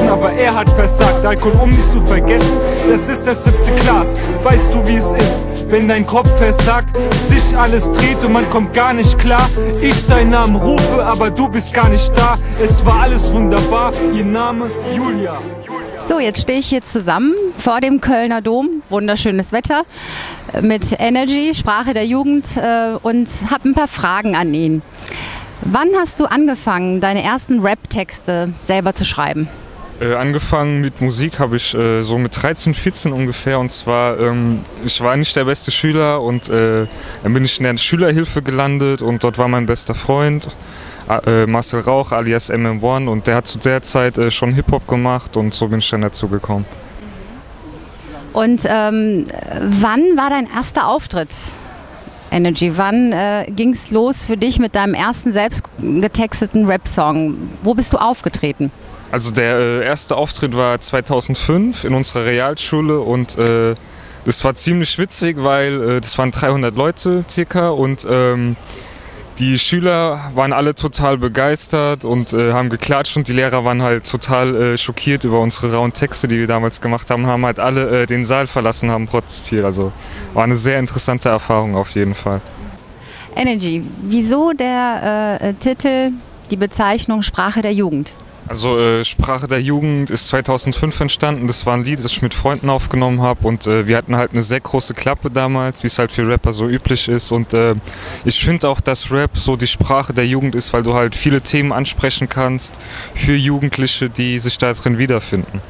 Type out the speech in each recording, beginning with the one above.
aber er hat versagt. Alkohol, um nicht zu vergessen, das ist das 7. Glas. Weißt du, wie es ist, wenn dein Kopf versagt, sich alles dreht und man kommt gar nicht klar. Ich deinen Namen rufe, aber du bist gar nicht da. Es war alles wunderbar, ihr Name Julia. So, jetzt stehe ich hier zusammen vor dem Kölner Dom, wunderschönes Wetter, mit Energy, Sprache der Jugend und habe ein paar Fragen an ihn. Wann hast du angefangen, deine ersten Rap-Texte selber zu schreiben? Angefangen mit Musik habe ich so mit 13, 14 ungefähr, und zwar, ich war nicht der beste Schüler und dann bin ich in der Schülerhilfe gelandet und dort war mein bester Freund, Marcel Rauch alias MM1, und der hat zu der Zeit schon Hip-Hop gemacht und so bin ich dann dazu gekommen. Und wann war dein erster Auftritt, Energy? Wann ging es los für dich mit deinem ersten selbst getexteten Rap-Song? Wo bist du aufgetreten? Also der erste Auftritt war 2005 in unserer Realschule und das war ziemlich witzig, weil das waren 300 Leute circa und die Schüler waren alle total begeistert und haben geklatscht und die Lehrer waren halt total schockiert über unsere rauen Texte, die wir damals gemacht haben, haben halt alle den Saal verlassen, haben protestiert. Also war eine sehr interessante Erfahrung auf jeden Fall. Energy, wieso der Titel, die Bezeichnung Sprache der Jugend? Also Sprache der Jugend ist 2005 entstanden, das war ein Lied, das ich mit Freunden aufgenommen habe und wir hatten halt eine sehr große Klappe damals, wie es halt für Rapper so üblich ist, und ich finde auch, dass Rap so die Sprache der Jugend ist, weil du halt viele Themen ansprechen kannst für Jugendliche, die sich da drin wiederfinden.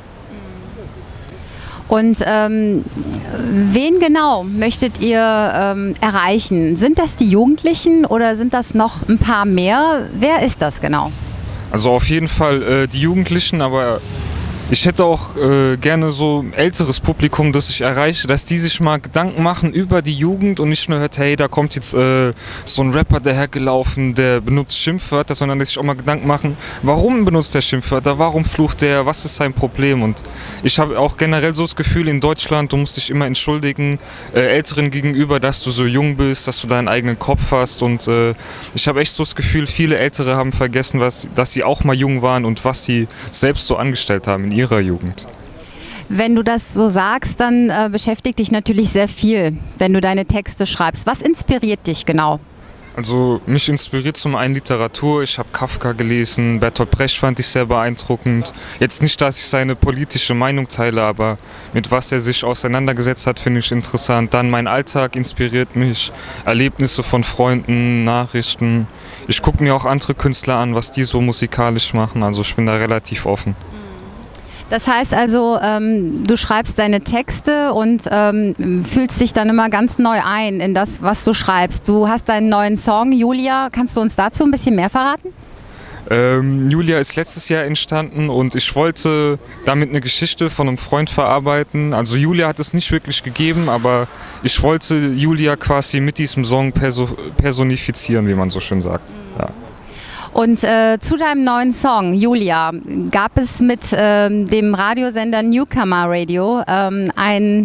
Und wen genau möchtet ihr erreichen? Sind das die Jugendlichen oder sind das noch ein paar mehr? Wer ist das genau? Also auf jeden Fall die Jugendlichen, aber ich hätte auch gerne so ein älteres Publikum, das ich erreiche, dass die sich mal Gedanken machen über die Jugend und nicht nur hört, hey, da kommt jetzt so ein Rapper dahergelaufen, der benutzt Schimpfwörter, sondern dass sich auch mal Gedanken machen, warum benutzt der Schimpfwörter, warum flucht der, was ist sein Problem? Und ich habe auch generell so das Gefühl, in Deutschland, du musst dich immer entschuldigen, Älteren gegenüber, dass du so jung bist, dass du deinen eigenen Kopf hast, und ich habe echt so das Gefühl, viele Ältere haben vergessen, dass sie auch mal jung waren und was sie selbst so angestellt haben in ihrer Jugend. Wenn du das so sagst, dann beschäftigt dich natürlich sehr viel, wenn du deine Texte schreibst. Was inspiriert dich genau? Also mich inspiriert zum einen Literatur, ich habe Kafka gelesen, Bertolt Brecht fand ich sehr beeindruckend. Jetzt nicht, dass ich seine politische Meinung teile, aber mit was er sich auseinandergesetzt hat, finde ich interessant. Dann mein Alltag inspiriert mich, Erlebnisse von Freunden, Nachrichten. Ich gucke mir auch andere Künstler an, was die so musikalisch machen, also ich bin da relativ offen. Das heißt also, du schreibst deine Texte und fühlst dich dann immer ganz neu ein in das, was du schreibst. Du hast deinen neuen Song, Julia. Kannst du uns dazu ein bisschen mehr verraten? Julia ist letztes Jahr entstanden und ich wollte damit eine Geschichte von einem Freund verarbeiten. Also Julia hat es nicht wirklich gegeben, aber ich wollte Julia quasi mit diesem Song personifizieren, wie man so schön sagt. Ja. Und zu deinem neuen Song, Julia, gab es mit dem Radiosender Newcomer Radio ein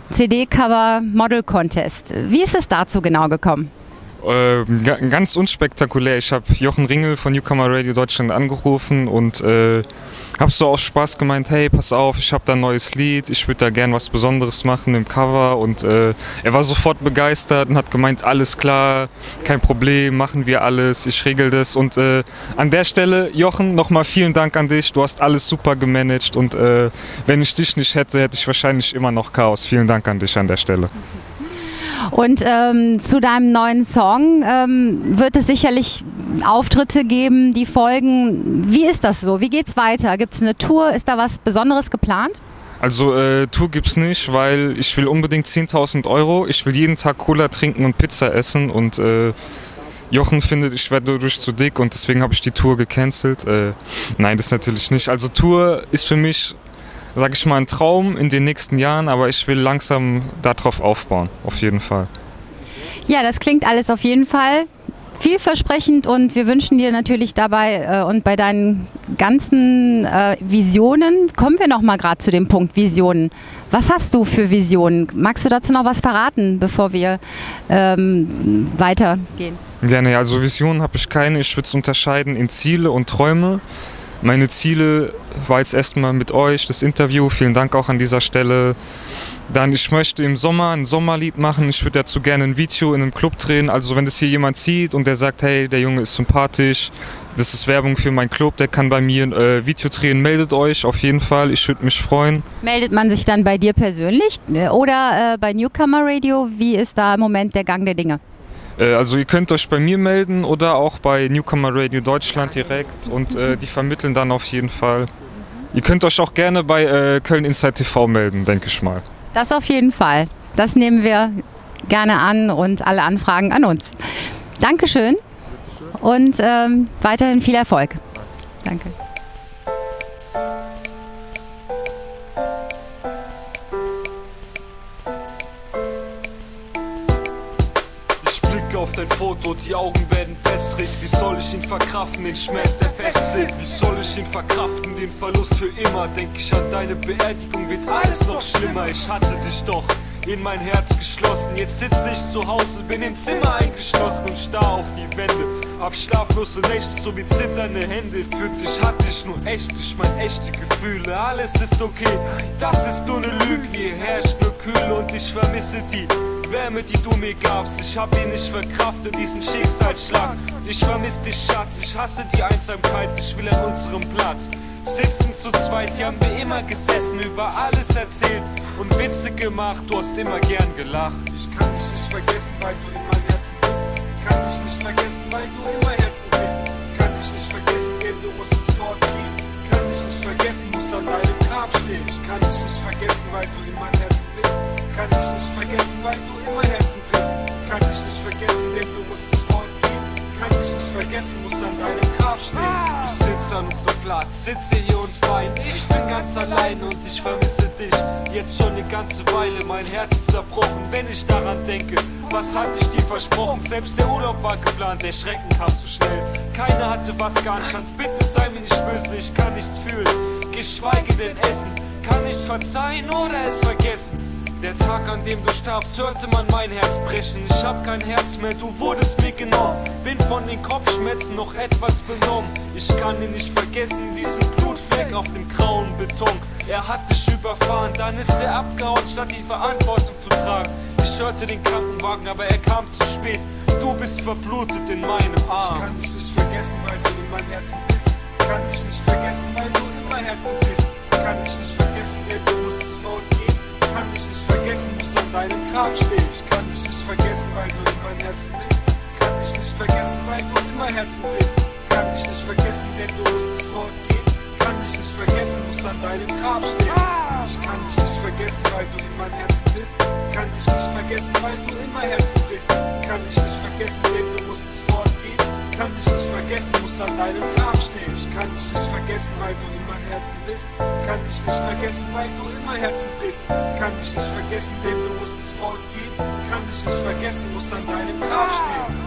CD-Cover-Model-Contest. Wie ist es dazu genau gekommen? Ganz unspektakulär. Ich habe Jochen Ringel von Newcomer Radio Deutschland angerufen und habe so aus Spaß gemeint, hey, pass auf, ich habe da ein neues Lied, ich würde da gern was Besonderes machen im Cover, und er war sofort begeistert und hat gemeint, alles klar, kein Problem, machen wir alles, ich regel das, und an der Stelle, Jochen, nochmal vielen Dank an dich, du hast alles super gemanagt, und wenn ich dich nicht hätte, hätte ich wahrscheinlich immer noch Chaos. Vielen Dank an dich an der Stelle. Und zu deinem neuen Song wird es sicherlich Auftritte geben, die folgen. Wie ist das so? Wie geht's weiter? Gibt es eine Tour? Ist da was Besonderes geplant? Also Tour gibt's nicht, weil ich will unbedingt 10.000 €. Ich will jeden Tag Cola trinken und Pizza essen, und Jochen findet, ich werde dadurch zu dick, und deswegen habe ich die Tour gecancelt. Nein, das natürlich nicht. Also Tour ist für mich, sage ich mal, ein Traum in den nächsten Jahren, aber ich will langsam darauf aufbauen, auf jeden Fall. Ja, das klingt alles auf jeden Fall vielversprechend, und wir wünschen dir natürlich dabei und bei deinen ganzen Visionen, kommen wir noch mal gerade zu dem Punkt Visionen. Was hast du für Visionen? Magst du dazu noch was verraten, bevor wir weitergehen? Gerne, also Visionen habe ich keine. Ich würde es unterscheiden in Ziele und Träume. Meine Ziele war jetzt erstmal mit euch das Interview. Vielen Dank auch an dieser Stelle. Dann, ich möchte im Sommer ein Sommerlied machen. Ich würde dazu gerne ein Video in einem Club drehen. Also wenn das hier jemand sieht und der sagt, hey, der Junge ist sympathisch, das ist Werbung für meinen Club, der kann bei mir ein Video drehen, meldet euch auf jeden Fall. Ich würde mich freuen. Meldet man sich dann bei dir persönlich oder bei Newcomer Radio? Wie ist da im Moment der Gang der Dinge? Also ihr könnt euch bei mir melden oder auch bei Newcomer Radio Deutschland direkt und die vermitteln dann auf jeden Fall. Ihr könnt euch auch gerne bei Köln Inside TV melden, denke ich mal. Das auf jeden Fall. Das nehmen wir gerne an und alle Anfragen an uns. Dankeschön und weiterhin viel Erfolg. Danke. Auf dein Foto, die Augen werden festrig. Wie soll ich ihn verkraften, den Schmerz, der festsitzt? Wie soll ich ihn verkraften, den Verlust für immer? Denk ich an deine Beerdigung, wird alles noch schlimmer. Ich hatte dich doch in mein Herz geschlossen. Jetzt sitze ich zu Hause, bin im Zimmer eingeschlossen und starr auf die Wände. Hab schlaflose Nächte, so wie zitternde Hände. Für dich hatte ich nur echt, ich mein echte Gefühle. Alles ist okay, das ist nur ne Lüge. Hier herrscht nur Kühle und ich vermisse die Wärme, die du mir gabst. Ich hab ihn nicht verkraftet, diesen Schicksalsschlag. Ich vermiss dich, Schatz, ich hasse die Einsamkeit. Ich will an unserem Platz sitzen zu zweit. Hier haben wir immer gesessen, über alles erzählt und Witze gemacht. Du hast immer gern gelacht. Ich kann dich nicht vergessen, weil du in meinem Herzen bist. Kann dich nicht vergessen, weil du in meinem Herzen bist. Kann dich nicht vergessen, denn du musstest fortgehen. Kann dich nicht vergessen, muss an deinem Grab stehen. Ich kann dich nicht vergessen, weil du in meinem Herzen bist. Kann dich nicht vergessen, weil du in meinem Herzen bist. Kann dich nicht vergessen, denn du musstest fortgehen. Kann dich nicht vergessen, muss an deinem Grab stehen. Ich sitze an unserem Platz, sitze hier und weine. Ich bin ganz allein und ich vermisse dich. Jetzt schon eine ganze Weile, mein Herz ist zerbrochen, wenn ich daran denke. Was hatte ich dir versprochen? Selbst der Urlaub war geplant, der Schrecken kam zu schnell. Keiner hatte was, gar nicht. Hans, bitte sei mir nicht böse, ich kann nichts fühlen, geschweige denn essen. Kann ich verzeihen oder es vergessen? Der Tag, an dem du starbst, hörte man mein Herz brechen. Ich hab kein Herz mehr, du wurdest mir genommen. Bin von den Kopfschmerzen noch etwas benommen. Ich kann ihn nicht vergessen, diesen Blutfleck auf dem grauen Beton. Er hat dich überfahren, dann ist er abgehauen, statt die Verantwortung zu tragen. Ich hörte den Krankenwagen, aber er kam zu spät. Du bist verblutet in meinem Arm. Ich kann dich nicht vergessen, weil du in meinem Herzen bist. Kann dich nicht vergessen, weil du in meinem Herzen bist. Kann dich nicht vergessen, denn du musstest fortgehen. Kann dich nicht vergessen, muss an deinem Grab stehen. Ich kann dich nicht vergessen, weil du in meinem Herzen bist. Kann dich nicht vergessen, weil du in meinem Herzen bist. Kann dich nicht vergessen, denn du musstest fortgehen. Kann dich nicht vergessen, muss an deinem Grab stehen. Ich kann dich nicht vergessen, weil du in meinem Herzen bist. Kann dich nicht vergessen, weil du in meinem Herzen bist. Kann dich nicht vergessen, denn du musstest fortgehen. Kann dich nicht vergessen, muss an deinem Grab stehen. Ich kann dich nicht vergessen, weil du in meinem Herzen bist. Kann dich nicht vergessen, weil du in meinem Herzen bist. Kann dich nicht vergessen, denn du musstest fortgehen. Kann dich nicht vergessen, muss an deinem Grab stehen.